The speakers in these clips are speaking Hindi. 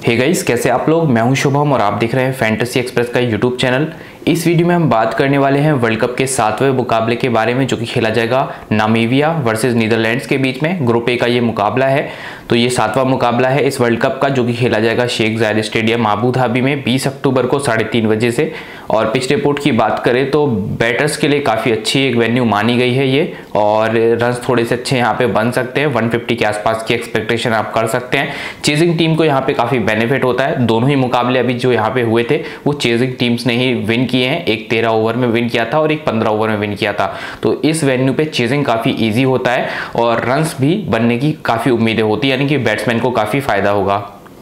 हे गाइस, कैसे आप लोग। मैं हूं शुभम और आप देख रहे हैं फैंटेसी एक्सप्रेस का यूट्यूब चैनल। इस वीडियो में हम बात करने वाले हैं वर्ल्ड कप के 7वें मुकाबले के बारे में, जो कि खेला जाएगा नामीबिया वर्सेस नीदरलैंड्स के बीच में। ग्रुप ए का ये मुकाबला है। तो ये 7वां मुकाबला है इस वर्ल्ड कप का, जो कि खेला जाएगा शेख जायद स्टेडियम अबू धाबी में 20 अक्टूबर को 3:30 बजे से। और पिच रिपोर्ट की बात करें तो बैटर्स के लिए काफ़ी अच्छी एक वेन्यू मानी गई है ये, और रन्स थोड़े से अच्छे यहाँ पे बन सकते हैं। 150 के आसपास की एक्सपेक्टेशन आप कर सकते हैं। चेजिंग टीम को यहाँ पे काफ़ी बेनिफिट होता है। दोनों ही मुकाबले अभी जो यहाँ पे हुए थे वो चेजिंग टीम्स ने ही विन किए हैं। एक 13 ओवर में विन किया था और एक 15 ओवर में विन किया था। तो इस वेन्यू पे चेजिंग काफ़ी ईजी होता है और रन्स भी बनने की काफ़ी उम्मीदें होती है, यानी कि बैट्समैन को काफ़ी फायदा होगा।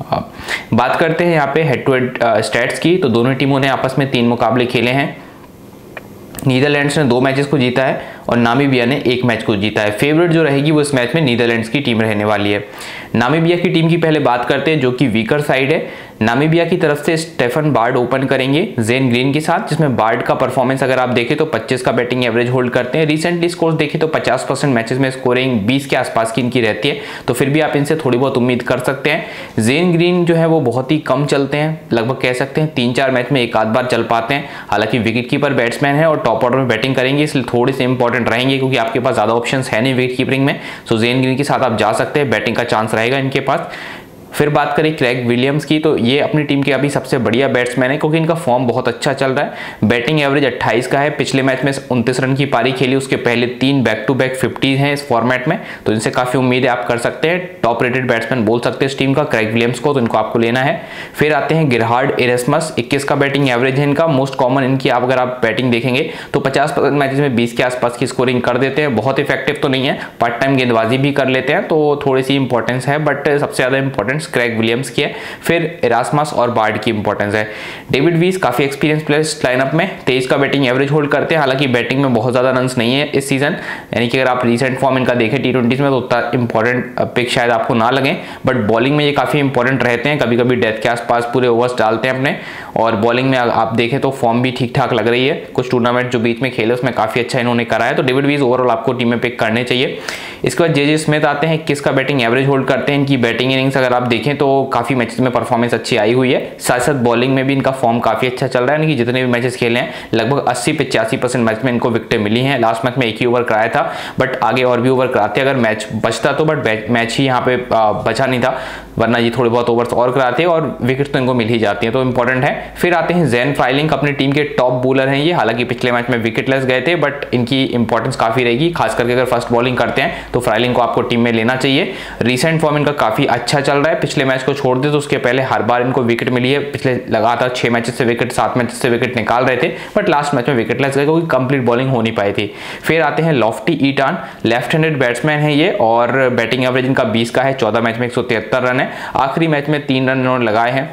बात करते हैं यहाँ पे हेड टू हेड स्टैट्स की, तो दोनों टीमों ने आपस में 3 मुकाबले खेले हैं। नीदरलैंड्स ने 2 मैचेस को जीता है और नामीबिया ने 1 मैच को जीता है। फेवरेट जो रहेगी वो इस मैच में नीदरलैंड्स की टीम रहने वाली है। नामीबिया की टीम की पहले बात करते हैं, जो कि वीकर साइड है। नामीबिया की तरफ से स्टेफन बार्ड ओपन करेंगे जेन ग्रीन के साथ, जिसमें बार्ड का परफॉर्मेंस अगर आप देखें तो 25 का बैटिंग एवरेज होल्ड करते हैं। रिसेंटली स्कोर देखें तो 50% मैचेस में स्कोरिंग 20 के आसपास की इनकी रहती है, तो फिर भी आप इनसे थोड़ी बहुत उम्मीद कर सकते हैं। जेन ग्रीन जो है वो बहुत ही कम चलते हैं, लगभग कह सकते हैं 3-4 मैच में एक आध बार चल पाते हैं। हालांकि विकेट कीपर बैट्समैन है और टॉप ऑर्डर में बैटिंग करेंगे, इसलिए थोड़े से इंपॉर्टेंट रहेंगे, क्योंकि आपके पास ज्यादा ऑप्शंस है नहीं विकेट कीपिंग में। सो जेन ग्रीन के साथ आप जा सकते हैं, बैटिंग का चांस रहेगा इनके पास। फिर बात करें क्रैग विलियम्स की, तो ये अपनी टीम के अभी सबसे बढ़िया बैट्समैन है, क्योंकि इनका फॉर्म बहुत अच्छा चल रहा है। बैटिंग एवरेज 28 का है। पिछले मैच में 29 रन की पारी खेली, उसके पहले 3 बैक टू बैक 50 हैं इस फॉर्मेट में, तो इनसे काफी उम्मीदें आप कर सकते हैं। टॉप रेटेड बैट्समैन बोल सकते हैं इस टीम का क्रैग विलियम्स को, तो इनको आपको लेना है। फिर आते हैं गिरहार्ड एरेस्मस, 21 का बैटिंग एवरेज है इनका। मोस्ट कॉमन इनकी आप अगर आप बैटिंग देखेंगे तो 50% मैचेस में 20 के आसपास की स्कोरिंग कर देते हैं। बहुत इफेक्टिव तो नहीं है, पार्ट टाइम गेंदबाजी भी कर लेते हैं, तो थोड़ी सी इंपॉर्टेंस है, बट सबसे ज्यादा इंपॉर्टेंस क्रैग विलियम्स की है। फिर एरास्मस और बार्ड की इंपॉर्टेंस है। डेविड वीस काफी एक्सपीरियंस प्लेयर्स लाइनअप में 23 का बैटिंग एवरेज होल्ड करते हैं। हालांकि बैटिंग में बहुत ज्यादा रन्स नहीं है इस सीजन, यानी कि अगर आप रीसेंट फॉर्म इनका देखें T20 में तो उतना इंपॉर्टेंट पिक शायद आपको ना लगे, बट बॉलिंग में ये काफी इंपॉर्टेंट रहते हैं। कभी कभी डेथ के आसपास पूरे ओवर्स डालते हैं अपने, और बॉलिंग में आप देखें तो फॉर्म भी ठीक ठाक लग रही है। कुछ टूर्नामेंट जो बीच में खेले उसमें काफी अच्छा इन्होंने करा है, तो डेविड वीस ओवरऑल आपको टीम में पिक करने चाहिए। इसके बाद जे स्मिथ आते हैं, 21 का बैटिंग एवरेज होल्ड करते हैं। इनकी बैटिंग इनिंग्स अगर आप देखें तो काफी मैचेस में परफॉर्मेंस अच्छी आई हुई है। साथ साथ बॉलिंग में भी इनका फॉर्म काफी अच्छा चल रहा है, यानी कि जितने भी मैचेस खेले हैं लगभग 80-85% मैच में इनको विकेटें मिली हैं। लास्ट मैच में 1 ही ओवर कराया था, बट आगे और भी ओवर कराते अगर मैच बचता तो, बट मैच ही यहाँ पे बचा नहीं था, वरना ये थोड़े बहुत ओवर्स और कराते और विकेट तो इनको मिल ही जाती है, तो इंपॉर्टेंट है। फिर आते हैं जेन फ्राइलिंग, अपनी टीम के टॉप बॉलर हैं ये। हालांकि पिछले मैच में विकेटलेस गए थे, बट इनकी इंपॉर्टेंस काफी रहेगी, खास करके अगर फर्स्ट बॉलिंग करते हैं तो फ्राइलिंग को आपको टीम में लेना चाहिए। रिसेंट फॉर्म इनका काफी अच्छा चल रहा है। पिछले मैच को छोड़ दे तो उसके पहले हर बार इनको विकेट मिली है। पिछले लगातार 6 मैचेस से विकेट, 7 मैचेस से विकेट निकाल रहे थे, बट लास्ट मैच में विकेटलेस गए क्योंकि कंप्लीट बॉलिंग हो नहीं पाई थी। फिर आते हैं Lofty Eaton, left handed batsman है ये, और बैटिंग एवरेज इनका 20 का है। 14 मैच में 173 रन है। आखिरी मैच में 3 रन इन्होंने लगाए हैं।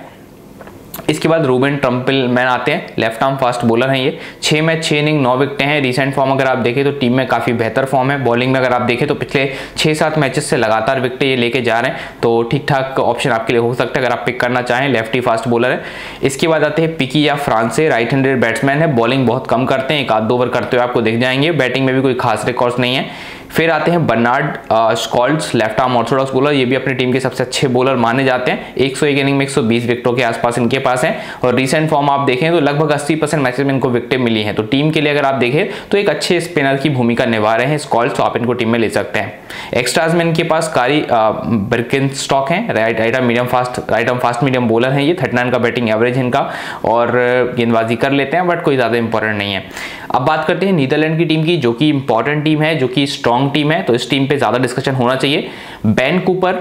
इसके बाद रूबेन ट्रम्पलमैन आते हैं, लेफ्ट आर्म फास्ट बॉलर हैं ये। 6 मैच 6 इनिंग 9 विकेटें हैं। रिसेंट फॉर्म अगर आप देखें तो टीम में काफी बेहतर फॉर्म है। बॉलिंग में अगर आप देखें तो पिछले 6-7 मैचेस से लगातार विकेटें ये लेके जा रहे हैं, तो ठीक ठाक ऑप्शन आपके लिए हो सकता है अगर आप पिक करना चाहें। लेफ्टी फास्ट बॉलर है। इसके बाद आते हैं Pikky Ya France, right handed batsman है। बॉलिंग बहुत कम करते हैं, 1-2 ओवर करते हुए आपको दिख जाएंगे। बैटिंग में भी कोई खास रिकॉर्ड्स नहीं है। फिर आते हैं Bernard Scholtz, left arm orthodox bowler. ये भी अपनी टीम के सबसे अच्छे बॉलर माने जाते हैं। 101 इनिंग में 120 विकेटों के आसपास इनके पास है, और रिसेंट फॉर्म आप देखें तो लगभग 80% मैचेस में इनको विकेटें मिली हैं। तो टीम के लिए अगर आप देखें तो एक अच्छे स्पिनर की भूमिका निभा रहे हैं स्कॉल्ट्स, तो आप इनको टीम में ले सकते हैं। एक्स्ट्राज में इनके पास कारी बिर्किनस्टॉक है, right arm fast medium bowler है ये। 39 का बैटिंग एवरेज है इनका, और गेंदबाजी कर लेते हैं, बट कोई ज्यादा इंपॉर्टेंट नहीं है। अब बात करते हैं नीदरलैंड की टीम की, जो कि इंपॉर्टेंट टीम है, जो कि स्ट्रॉन्ग टीम है, तो इस टीम पे ज्यादा डिस्कशन होना चाहिए। बेन कूपर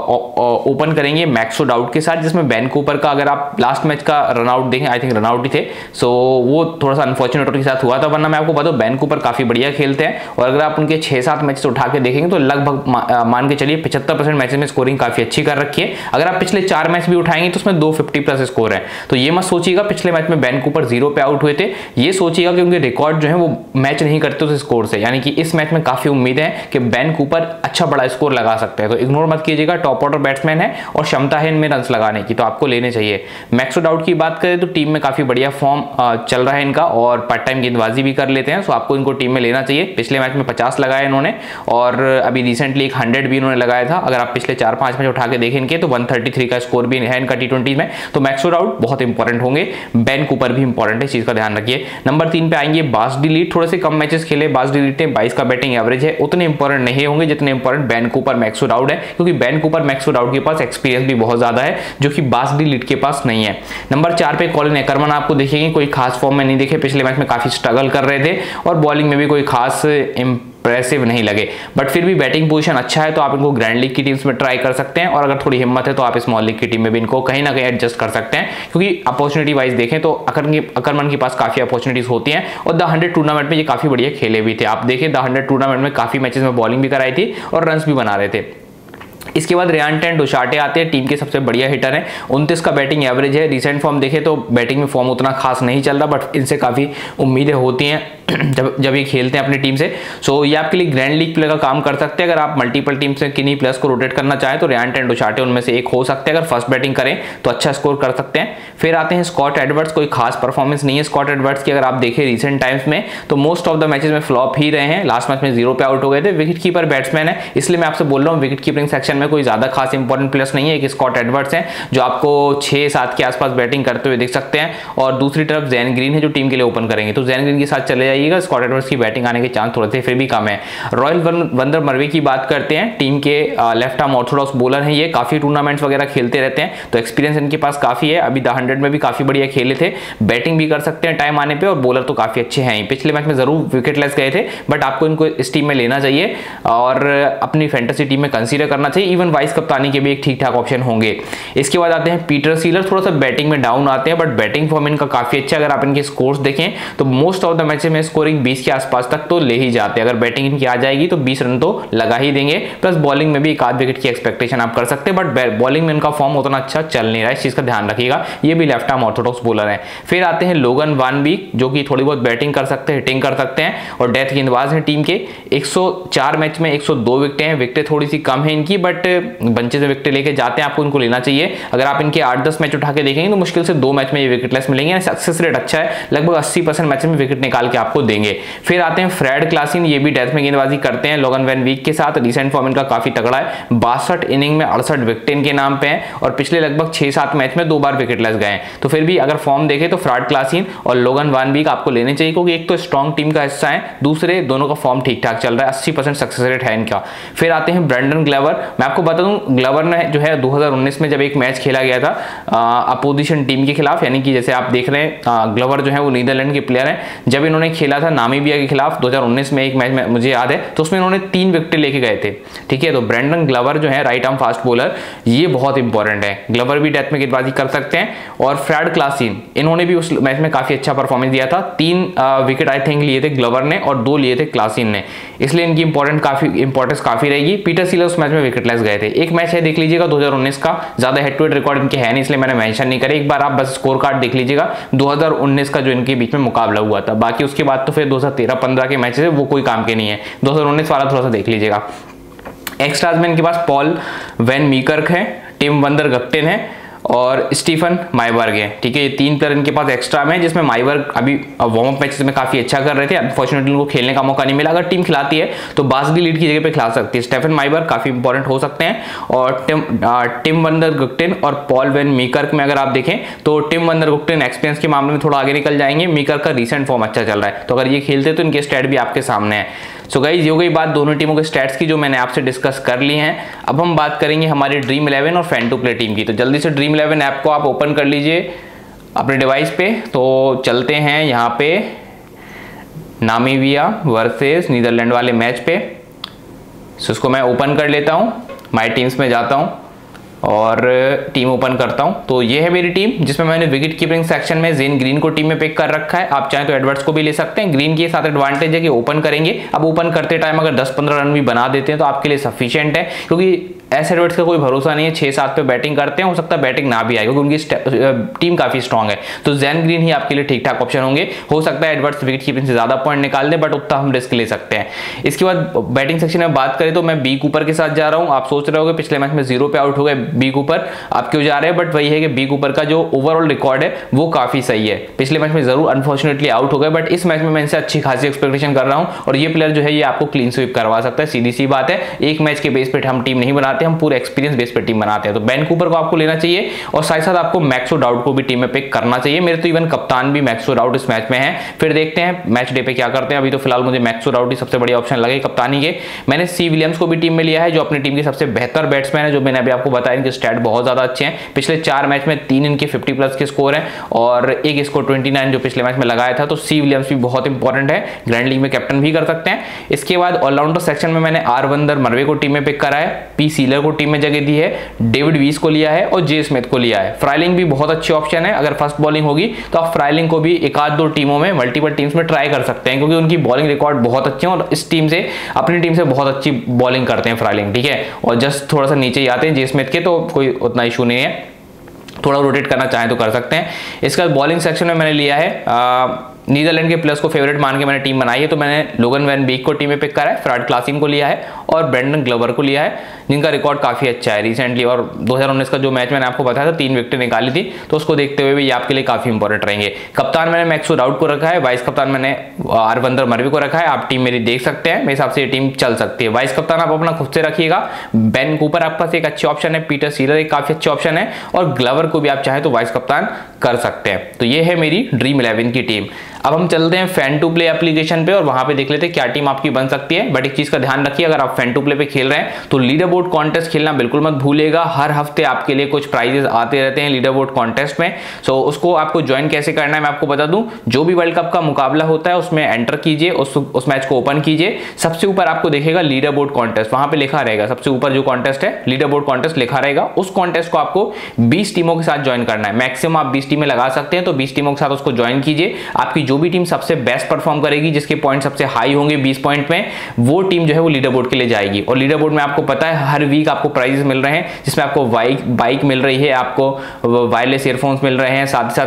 ओपन करेंगे मैक्सो डाउट के साथ, जिसमें बेन कूपर का अगर आप लास्ट मैच का रनआउट देखें, आई थिंक रनआउट ही थे, सो वो थोड़ा सा अनफॉर्चुनेट उनके साथ हुआ था, वरना मैं आपको बता दूं बेन कूपर काफी बढ़िया खेलते हैं। और अगर आप उनके 6-7 मैचेस उठा के देखेंगे तो लगभग मान के चलिए 75% मैचेस में स्कोरिंग काफी अच्छी कर रखी है। अगर आप पिछले 4 मैच भी उठाएंगे तो उसमें 250 प्लस स्कोर है। तो ये मत सोचिएगा पिछले मैच में बेन कूपर 0 पे आउट हुए थे, ये सोचिएगा कि उनके रिकॉर्ड जो है वो मैच नहीं करते उस स्कोर से, यानी कि इस मैच में काफी उम्मीद है कि बेन कूपर अच्छा बड़ा स्कोर लगा सकते हैं। तो इग्नोर मत कीजिएगा, टॉप ऑर्डर बैट्समैन है और क्षमता है इनमें रन लगाने की, तो आपको लेने चाहिए। मैक्सो डाउट की बात करें तो टीम में काफी बढ़िया फॉर्म चल रहा है इनका और पार्ट टाइम गेंदबाजी भी कर लेते हैं, सो आपको इनको टीम में लेना चाहिए। पिछले मैच में 50 लगाया इन्होंने और अभी रिसेंटली एक 100 भी इन्होंने लगाया था। अगर आप पिछले 4-5 मैच उठा के देखें इनके तो 133 का स्कोर भी है इनका T20 में। तो मैक्सो डाउट बहुत इंपॉर्टेंट होंगे, बेन कूपर भी इंपॉर्टेंट है, इस चीज का ध्यान रखिए। नंबर 3 पे आएंगे बास डी लीड। थोड़े से कम मैचेस खेले बास डी लीड ने, 22 का बैटिंग एवरेज है, उतने इंपॉर्टेंट नहीं होंगे जितने important Ben Cooper Max O'Dowd है, क्योंकि बेन कूपर मैक्सो डाउट के पास एक्सपीरियंस भी बहुत ज्यादा है जो कि बास डी लीड के पास नहीं है। नंबर 4 पे कॉलिन एकरमन आपको देखेंगे, कोई खास फॉर्म में नहीं देखे, पिछले मैच में काफी स्ट्रगल कर रहे थे और बॉलिंग में भी कोई खास इंप्रेसिव नहीं लगे, बट फिर भी बैटिंग पोजीशन अच्छा है, तो आप इनको ग्रैंड लीग की टीम्स में ट्राई कर सकते हैं और अगर थोड़ी हिम्मत है तो आप स्मॉल लीग की टीम में भी इनको कहीं ना कहीं एडजस्ट कर सकते हैं, क्योंकि अपॉर्चुनिटी वाइज देखें तो अकरमन के पास काफी अपॉर्चुनिटीज होती हैं और द 100 टूर्नामेंट में ये काफी बढ़िया खेले भी थे। आप देखें द 100 टूर्नामेंट में काफी मैचेस में बॉलिंग भी कराई थी और रन भी बना रहे थे। इसके बाद रेयान टेन डुशार्टे आते हैं, टीम के सबसे बढ़िया हिटर हैं, 29 का बैटिंग एवरेज है। रिसेंट फॉर्म देखे तो बैटिंग में फॉर्म उतना खास नहीं चल रहा, बट इनसे काफी उम्मीदें होती हैं जब ये खेलते हैं अपनी टीम से। सो ये आपके लिए ग्रैंड लीग प्लेयर का काम कर सकते हैं। अगर आप मल्टीपल टीम से किन्हीं प्लेयर्स को रोटेट करना चाहें तो रेयान टेन डुशार्टे उनमें से एक हो सकते हैं, अगर फर्स्ट बैटिंग करें तो अच्छा स्कोर कर सकते हैं। फिर आते हैं स्कॉट एडवर्ड्स, कोई खास परफॉर्मेंस नहीं है स्कॉट एडवर्ड्स की, अगर आप देखें रिसेंट टाइम्स में तो मोस्ट ऑफ द मैचेस में फ्लॉप ही रहे हैं। लास्ट मैच में 0 पे आउट हो गए थे। विकेट कीपर बैट्समैन है, इसलिए मैं आपसे बोल रहा हूँ विकेट कीपिंग सेक्शन में कोई ज्यादा खास इंपॉर्टेंट प्लेयर्स नहीं है। एक स्कॉट एडवर्ड्स है जो आपको 6-7 के आसपास बैटिंग करते हुए देख सकते हैं और दूसरी तरफ जैन ग्रीन है जो टीम के लिए ओपन करेंगे, तो जैन ग्रीन के साथ चले जाइएगा। स्कॉट एडवर्ड्स की बैटिंग आने के चांस थोड़े से फिर भी कम है। रॉयल वंडर मर्वे की बात करते हैं, टीम के लेफ्ट आर्म ऑर्थोडॉक्स बॉलर हैं, ये काफी टूर्नामेंट्स वगैरह खेलते रहते हैं, तो एक्सपीरियंस इनके पास काफी है। अभी द 100 में भी काफी बढ़िया खेले थे, बैटिंग भी कर सकते हैं टाइम आने पे और बॉलर तो काफी अच्छे हैं। पिछले मैच में जरूर विकेटलेस गए थे, बट आपको इनको इस टीम में लेना चाहिए और अपनी फैंटेसी टीम में कंसीडर करना चाहिए। इवन वाइस कप्तानी के भी एक ठीक ठाक ऑप्शन होंगे। इसके बाद आते हैं पीटर सीलर, थोड़ा सा बैटिंग में डाउन आते हैं, बट बैटिंग फॉर्म इनका काफी अच्छा है। अगर आप इनके स्कोर्स देखें तो मोस्ट ऑफ द मैचेस में स्कोरिंग 20 के आसपास तक तो ले ही जाते हैं। अगर बैटिंग इनकी आ जाएगी तो 20 रन तो लगा ही देंगे, प्लस बॉलिंग में भी एक आध विकेट की एक्सपेक्टेशन आप कर सकते हैं, बट बॉलिंग में इनका फॉर्म उतना अच्छा चल नहीं रहा है, इस चीज का ध्यान रखिएगा। ये भी लेफ्ट आर्म ऑर्थोडॉक्स बॉलर है। फिर आते हैं लोगन वान बीक, जो कि थोड़ी बहुत बैटिंग कर सकते हैं, हिटिंग कर सकते हैं और डेथ गेंदबाज है टीम के। 104 मैच में 102 विकेटें हैं, विकेटें थोड़ी सी कम है इनकी, बट बंचे से विकेटें लेके जाते हैं, आपको इनको लेना चाहिए। अगर आप इनके 8-10 मैच उठा के देखेंगे तो मुश्किल से 2 मैच में ये विकेटलेस मिलेंगे। सक्सेस रेट अच्छा है, लगभग 80% मैच में विकेट निकाल के आपको देंगे। फिर आते हैं फ्रेड क्लासिन, ये भी डेथ में गेंदबाजी करते हैं लोगन वैन वीक के साथ। रिसेंट फॉर्म इनका काफी तगड़ा है, 62 इनिंग में 68 विकेट इनके नाम पे हैं और पिछले लगभग 6-7 मैच में 2 बार विकेटलेस गए हैं। तो फिर भी अगर फॉर्म देखें तो फ्रेड क्लासिन और लोगन वान वीक आपको लेने चाहिए, क्योंकि एक तो स्ट्रॉन्ग टीम का हिस्सा है, दूसरे दोनों का फॉर्म ठीक ठाक चल रहा है, 80% सक्सेस रेट है इनका। फिर आते हैं ब्रेंडन ग्लेवर, मैं आपको बता दूं ग्लेवर ने जो है 2019 में जब एक मैच खेला गया था अपोजिशन टीम के खिलाफ, यानी कि जैसे आप देख रहे हैं ग्लेवर जो है वो नीदरलैंड के प्लेयर हैं, जब इन्होंने खेला था नामीबिया के खिलाफ 2019 में एक मैच में मुझे याद है, तो उसमें इन्होंने 3 विकेट लेके गए थे। ठीक है, तो ब्रेंडन ग्लेवर जो है राइट आर्म फास्ट बॉलर, ये बहुत इंपॉर्टेंट है। ग्लेवर भी डेथ में गेंदबाजी कर सकते हैं और फ्रेड क्लासिन इन्होंने भी उस मैच में काफी अच्छा परफॉर्मेंस दिया था। 3 विकेट आई थिंक लिए थे ग्लेवर ने और 2 लिए थे क्लासिन ने, इसलिए इनकी इंपॉर्टेंस काफी रहेगी। पीटर सीलर उस मैच में विकेटलेस गए थे। एक मैच है देख लीजिएगा 2019 का, ज्यादा हेड टू हेड रिकॉर्ड इनके है नहीं, इसलिए मैंने मेंशन नहीं करी। एक बार आप बस स्कोर कार्ड देख लीजिएगा 2019 का जो इनके बीच में मुकाबला हुआ था, बाकी उसके बाद तो फिर 2013-15 के मैचेस है वो कोई काम के नहीं है। 2019 वाला थोड़ा सा देख लीजिएगा। एक्स्ट्राज में इनके पास पॉल वैन मीकर्क है, टिम वंदर गप्टिन है और स्टीफन माइबर्ग है। ठीक है, ये 3 प्लेयर इनके पास एक्स्ट्रा में, जिसमें माइबर्ग अभी वार्म अप मैचेस में काफी अच्छा कर रहे थे, अनफॉर्चुनेटली उनको खेलने का मौका नहीं मिला। अगर टीम खिलाती है तो बासडी लीड की जगह पे खिला सकती है। स्टीफन माइबर्ग काफी इंपॉर्टेंट हो सकते हैं और टिम वंदर गुप्टिन और पॉल वैन मीकर्क में अगर आप देखें तो टिम वंदर गुप्टिन एक्सपीरियंस के मामले में थोड़ा आगे निकल जाएंगे, मीकर्क का रिसेंट फॉर्म अच्छा चल रहा है, तो अगर ये खेलते तो इनके स्टैट भी आपके सामने है। सो गाइस, ये हो गई बात दोनों टीमों के स्टैट्स की जो मैंने आपसे डिस्कस कर ली हैं। अब हम बात करेंगे हमारी ड्रीम 11 और फैन टू प्ले टीम की। तो जल्दी से ड्रीम 11 ऐप को आप ओपन कर लीजिए अपने डिवाइस पे। तो चलते हैं यहाँ पे नामीबिया वर्सेस नीदरलैंड वाले मैच पे। सो इसको मैं ओपन कर लेता हूँ, माई टीम्स में जाता हूँ और टीम ओपन करता हूं। तो ये है मेरी टीम, जिसमें मैंने विकेट कीपिंग सेक्शन में जेन ग्रीन को टीम में पिक कर रखा है। आप चाहें तो एडवर्ड्स को भी ले सकते हैं। ग्रीन के साथ एडवांटेज है कि ओपन करेंगे, अब ओपन करते टाइम अगर 10-15 रन भी बना देते हैं तो आपके लिए सफिशिएंट है, क्योंकि एस एडवर्ड्स का कोई भरोसा नहीं है, 6-7 पे बैटिंग करते हैं, हो सकता है बैटिंग ना भी आए क्योंकि उनकी टीम काफी स्ट्रांग है। तो जैन ग्रीन ही आपके लिए ठीक ठाक ऑप्शन होंगे। हो सकता है एडवर्ड्स विकेट कीपिंग से ज्यादा पॉइंट निकाल दे, बट उतना हम रिस्क ले सकते हैं। इसके बाद बैटिंग सेक्शन में बात करें तो मैं बी कूपर के साथ जा रहा हूं। आप सोच रहे होगे पिछले मैच में 0 पे आउट हो गए बी कूपर, आप क्यों जा रहे हैं, बट वही है कि बी कूपर का जो ओवरऑल रिकॉर्ड है वो काफी सही है। पिछले मैच में जरूर अनफॉर्चुनेटली आउट हो गए, बट इस मैच में मैं इनसे अच्छी खासी एक्सपेक्टेशन कर रहा हूं और ये प्लेयर जो है ये आपको क्लीन स्वीप करवा सकता है। सीधी सी बात है, एक मैच के बेस पे हम टीम नहीं बनाते, हम पूरे एक्सपीरियंस बेस पे टीम बनाते हैं। तो बेन कूपर को आपको लेना चाहिए और साथ साथ आपको मैक्सो डाउट को भी टीम में पिक करना चाहिए। मेरे तो इवन कप्तान भी मैक्सो डाउट इस मैच में है। फिर देखते हैं मैच डे पे क्या करते हैं। अभी तो फिलहाल मुझे मैक्सो डाउट ही सबसे बढ़िया ऑप्शन लगे कप्तानी के। मैंने सी विलियम्स को भी टीम में लिया है जो अपनी टीम के सबसे बेहतर बैट्समैन है, जो मैंने अभी आपको बताया इनके स्टैट बहुत ज्यादा अच्छे हैं। पिछले 4 मैच में 3 इनके 50+ के स्कोर हैं और एक इसको 29 जो पिछले मैच में लगाया था। तो सी विलियम्स भी बहुत इंपॉर्टेंट है, ग्रैंड लीग में कैप्टन भी कर सकते हैं। इसके बाद ऑलराउंडर सेक्शन में मैंने आरविंदर मरवे को टीम में पिक करा है, पी सीलर को टीम में जगह दी है, डेविड वीस को लिया है और जे स्मिथ को लिया है। फ्राइलिंग भी बहुत अच्छी ऑप्शन है, अगर फर्स्ट बॉलिंग होगी तो आप फ्राइलिंग को भी एक आध 2 टीमों में मल्टीपल टीम्स में ट्राई कर सकते हैं क्योंकि उनकी बॉलिंग रिकॉर्ड बहुत अच्छे हैं और इस टीम से अपनी टीम से बहुत अच्छी बॉलिंग करते हैं फ्राइलिंग, ठीक है। और जस्ट थोड़ा सा नीचे ही आते हैं जे स्मिथ के, तो कोई उतना इशू नहीं है, थोड़ा रोटेट करना चाहें तो कर सकते हैं। इसका बॉलिंग सेक्शन में मैंने लिया है नीदरलैंड के प्लेयर्स को फेवरेट मान के मैंने टीम बनाई है। तो मैंने लोगन वैन बीक को टीम में पिक करा है, फ्राड क्लासिन को लिया है और ब्रेंडन ग्लोवर को लिया है जिनका रिकॉर्ड काफी अच्छा है रिसेंटली। और 2019 का जो मैच मैंने आपको बताया था 3 विकेट निकाली थी, तो उसको देखते हुए भी ये आपके लिए काफी इंपॉर्टेंट रहेंगे। कप्तान मैंने मैक्सो डाउट को रखा है, वाइस कप्तान मैंने आरविंदर मरवे को रखा है। आप टीम मेरी देख सकते हैं, मेरे हिसाब से ये टीम चल सकती है। वाइस कप्तान आप अपना खुद से रखिएगा। बेन कूपर आपके पास एक अच्छी ऑप्शन है, पीटर सीलर एक काफी अच्छी ऑप्शन है और ग्लोवर को भी आप चाहे तो वाइस कप्तान कर सकते हैं। तो ये है मेरी ड्रीम 11 की टीम। अब हम चलते हैं फैन टू प्ले एप्लीकेशन पे और वहां पे देख लेते हैं क्या टीम आपकी बन सकती है। बट एक चीज का ध्यान रखिए, अगर आप फैन टू प्ले पे खेल रहे हैं तो लीडर बोर्ड कॉन्टेस्ट खेलना बिल्कुल मत भूलिएगा। हर हफ्ते आपके लिए कुछ प्राइजेस आते रहते हैं लीडर बोर्ड कॉन्टेस्ट में। सो उसको आपको ज्वाइन कैसे करना है मैं आपको बता दूं। जो भी वर्ल्ड कप का मुकाबला होता है उसमें एंटर कीजिए, उस मैच को ओपन कीजिए, सबसे ऊपर आपको देखेगा लीडर बोर्ड कॉन्टेस्ट, वहां पे लिखा रहेगा सबसे ऊपर जो कॉन्टेस्ट है लीडर बोर्ड कॉन्टेस्ट लिखा रहेगा। उस कॉन्टेस्ट को आपको 20 टीमों के साथ ज्वाइन करना है। मैक्सिमम आप 20 टीमें लगा सकते हैं, तो 20 टीमों के साथ उसको ज्वाइन कीजिए। आपकी जो भी टीम सबसे बेस्ट परफॉर्म करेगी, जिसके पॉइंट सबसे हाई होंगे 20 पॉइंट में, वो टीम जो है वो लीडर बोर्ड के लिए जाएगी। और लीडर बोर्ड में आपको पता है हर वीक आपको प्राइजेस मिल रहे हैं, जिसमें आपको बाइक मिल रही है, आपको वायरलेस ईयरफोन्स मिल रहे हैं, साथ ही साथ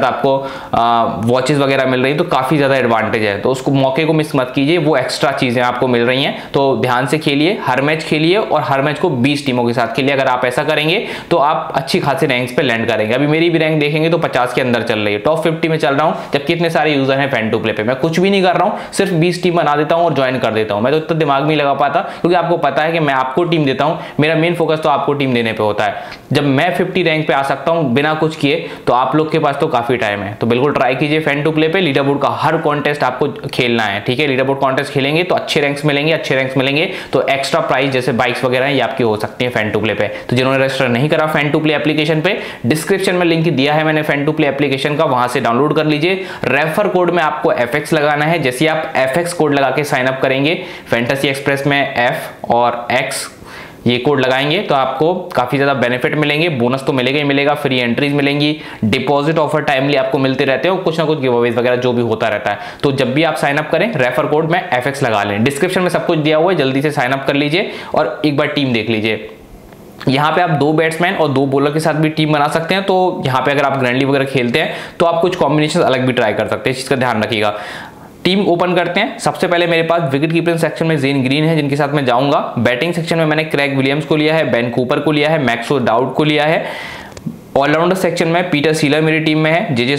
आपको वॉचेस वगैरह मिल रही है। तो काफी ज्यादा एडवांटेज है, तो उसको मौके को मिस मत कीजिए, वो एक्स्ट्रा चीजें आपको मिल रही हैं। तो ध्यान से खेलिए, हर मैच खेलिए और हर मैच को 20 टीमों के साथ खेलिए। अगर आप ऐसा करेंगे तो आप अच्छी खासी रैंक्स पे लैंड करेंगे। अभी मेरी भी रैंक देखेंगे तो 50 के अंदर चल रही है, टॉप 50 में चल रहा हूं, जबकि इतने सारे यूजर हैं फैन टू प्ले पे। मैं कुछ भी नहीं कर रहा हूं, सिर्फ 20 टीम बना देता हूं और ज्वाइन कर देता हूं। मैं तो इतना दिमाग नहीं लगा पाता क्योंकि आपको पता है कि मैं आपको टीम देता हूं, मेरा मेन फोकस तो आपको टीम देने पे होता है। जब मैं 50 रैंक पे आ सकता हूं बिना कुछ किए, तो आप लोग के पास तो काफी टाइम है। तो बिल्कुल ट्राई कीजिए फैन टू प्ले पे। लीडर बोर्ड का हर कॉन्टेस्ट आपको खेलना है, ठीक है। लीडर बोर्ड कॉन्टेस्ट खेलेंगे तो अच्छे रैंक्स मिलेंगे, तो एक्स्ट्रा प्राइस जैसे बाइक्स वगैरह ये आपकी हो सकती है फैन टू प्ले पे। तो जिन्होंने रजिस्टर नहीं करा फैन टू प्ले एप्लीकेशन पे, डिस्क्रिप्शन में लिंक दिया है मैंने फैन टू प्ले एप्लीकेशन का, वहां से डाउनलोड कर लीजिए। रेफर कोड में आपको FX लगाना है। जैसे आप FX कोड लगा के साइन अप करेंगे फैंटेसी एक्सप्रेस में, F और X ये कोड लगाएंगे तो आपको काफी ज्यादा बेनिफिट मिलेंगे। बोनस तो मिलेगा ही मिलेगा, फ्री एंट्रीज मिलेंगी, डिपॉजिट ऑफर टाइमली आपको मिलते रहते हैं और कुछ ना कुछ गिवअवेज वगैरह जो भी होता रहता है। तो जब भी आप साइन अप करें रेफर कोड में FX लगा लें। डिस्क्रिप्शन में सब कुछ दिया हुआ है, जल्दी से साइन अप कर लीजिए और एक बार टीम देख लीजिए। यहाँ पे आप 2 बैट्समैन और 2 बॉलर के साथ भी टीम बना सकते हैं। तो यहाँ पे अगर आप ग्रैंड लीग वगैरह खेलते हैं तो आप कुछ कॉम्बिनेशन अलग भी ट्राई कर सकते हैं, इस चीज का ध्यान रखिएगा। टीम ओपन करते हैं। सबसे पहले मेरे पास विकेट कीपिंग सेक्शन में जेन ग्रीन है, जिनके साथ मैं जाऊंगा। बैटिंग सेक्शन में मैंने क्रैग विलियम्स को लिया है, बेन कूपर को लिया है, मैक्सो डाउट को लिया है। ऑलराउंडर सेक्शन में पीटर सीलर मेरी टीम में है, जेजे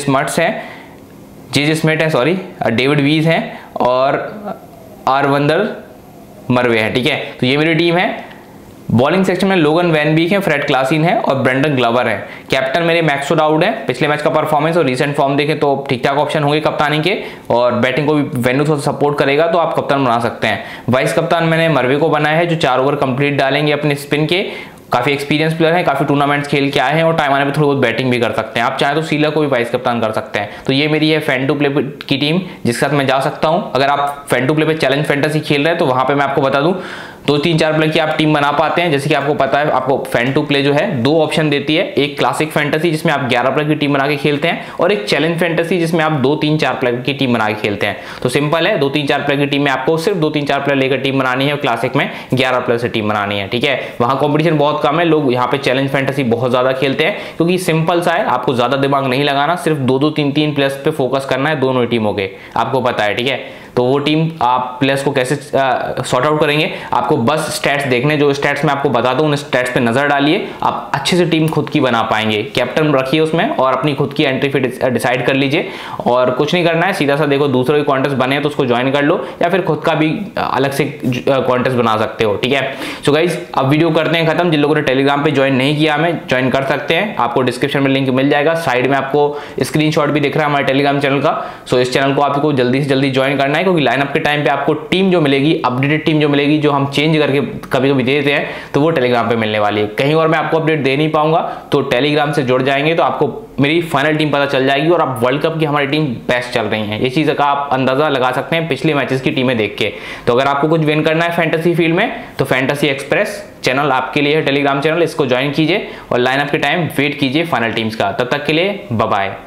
स्मिथ है, सॉरी, डेविड वीज है और आरविंदर मरवे है, ठीक है। तो ये मेरी टीम है। बॉलिंग सेक्शन में लोगन वैन बीक है, फ्रेड क्लासिन है और ब्रेंडन ग्लोवर है। कैप्टन मेरे मैक्सो डाउट है। पिछले मैच का परफॉर्मेंस और रीसेंट फॉर्म देखें तो ठीक ठाक ऑप्शन होंगे कप्तानी के, और बैटिंग को भी वेन्यू थोड़ा सपोर्ट करेगा तो आप कप्तान बना सकते हैं। वाइस कप्तान मैंने मरवे को बनाया है, जो 4 ओवर कंप्लीट डालेंगे अपने स्पिन के। काफी एक्सपीरियंस प्लेयर है, काफी टूर्नामेंट्स खेल के आए हैं और टाइम आने पे थोड़ी बहुत बैटिंग भी कर सकते हैं। आप चाहे तो सीलर को भी वाइस कप्तान कर सकते हैं। तो ये मेरी है फैन टू प्ले की टीम जिसके साथ मैं जा सकता हूं। अगर आप फैन टू प्ले पे चैलेंज फैंटेसी खेल रहे हैं तो वहां पे मैं आपको बता दूं 2 3 4 प्लेयर की आप टीम बना पाते हैं। जैसे कि आपको पता है, आपको फैन टू प्ले जो है 2 ऑप्शन देती है, एक क्लासिक फैंटेसी जिसमें आप 11 प्लेयर की टीम बना के खेलते हैं, और एक चैलेंज फैंटेसी जिसमें आप 2 3 4 प्लेयर की टीम बना के खेलते हैं। तो सिंपल है, 2 3 4 प्लेयर की टीम में आपको सिर्फ 2 3 4 प्लेयर लेकर टीम बनानी है, और क्लासिक में 11 प्लेयर से टीम बनानी है। ठीक है, वहां कॉम्पिटिशन बहुत कम है, लोग यहाँ पे चैलेंज फैंटेसी बहुत ज्यादा खेलते हैं क्योंकि सिंपल सा है, आपको ज्यादा दिमाग नहीं लगाना, सिर्फ 2 2 3 3 प्लेयर्स पे फोकस करना है दोनों टीमों के, आपको पता है। ठीक है, तो वो टीम आप प्लेयर्स को कैसे सॉर्ट आउट करेंगे, आपको बस स्टैट्स देखने, जो स्टैट्स मैं आपको बता दूं उन स्टैट्स पे नजर डालिए, आप अच्छे से टीम खुद की बना पाएंगे। कैप्टन रखिए उसमें और अपनी खुद की एंट्री फिट डिसाइड कर लीजिए, और कुछ नहीं करना है, सीधा सा देखो दूसरों के कॉन्टेस्ट बने तो उसको ज्वाइन कर लो, या फिर खुद का भी अलग से कॉन्टेस्ट बना सकते हो। ठीक है, सो गाइज अब वीडियो करते हैं खत्म। जिन लोगों ने टेलीग्राम पे ज्वाइन नहीं किया, हमें ज्वाइन कर सकते हैं, आपको डिस्क्रिप्शन में लिंक मिल जाएगा, साइड में आपको स्क्रीनशॉट भी दिख रहा है हमारे टेलीग्राम चैनल का। सो इस चैनल को आपको जल्दी से जल्दी ज्वाइन करना है, क्योंकि लाइनअप के टाइम पे आपको टीम जो मिलेगी, अपडेटेड टीम जो मिलेगी, जो हम चेंज करके कभी कभी देते हैं, तो वो टेलीग्राम पे मिलने वाली है। कहीं और मैं आपको अपडेट दे नहीं पाऊंगा, तो टेलीग्राम से जुड़ जाएंगे तो आपको मेरी फाइनल टीम पता चल जाएगी, और अब वर्ल्ड कप की हमारी टीम बेस्ट चल रही है, ये चीज का आप अंदाजा लगा सकते हैं पिछले मैचेस की टीमें देख के। तो अगर आपको कुछ विन करना है फैंटेसी फील्ड में, तो फैंटेसी एक्सप्रेस चैनल आपके लिए है, टेलीग्राम चैनल, इसको ज्वाइन कीजिए और लाइनअप के टाइम वेट कीजिए फाइनल टीम्स का। तब तक के लिए बाय बाय।